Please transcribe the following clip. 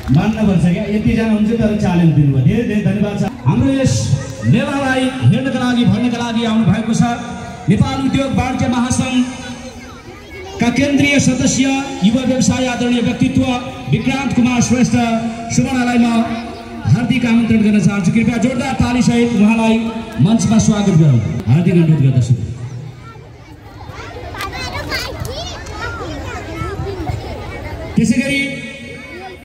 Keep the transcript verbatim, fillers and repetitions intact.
मान्न पर्छ क्या, यतिजना हुन्छ तर च्यालेन्ज दिनुभयो। धेरै धेरै धन्यवाद छ। हाम्रो यस मेलालाई हेर्नका लागि भर्नका लागि आउनु भएको छ नेपाल उद्योग वाणिज्य महासङ्घका केन्द्रीय सदस्य युवा व्यवसाय आदरणीय व्यक्तित्व विक्रान्त कुमार श्रेष्ठ सुवर्णलाई म हार्दिक आमन्त्रण गर्न चाहन्छु। कृपया जोरदार तालीसहित उहाँलाई मञ्चमा स्वागत गरौँ। हार्दिक अनुरोध गर्दछु। त्यसैगरी